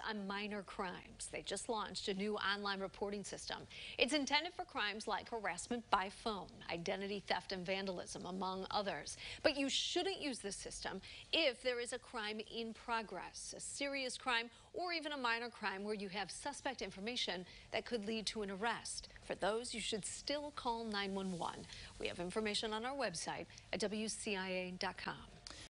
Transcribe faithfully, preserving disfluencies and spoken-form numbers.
on minor crimes. They just launched a new online reporting system. It's intended for crimes like harassment by phone, identity theft and vandalism, among others. But you shouldn't use this system if there is a crime in progress, a serious crime, or even a minor crime where you have suspect information that could lead to an arrest. For those, you should still call nine one one. We have information on our website at W C I A dot com.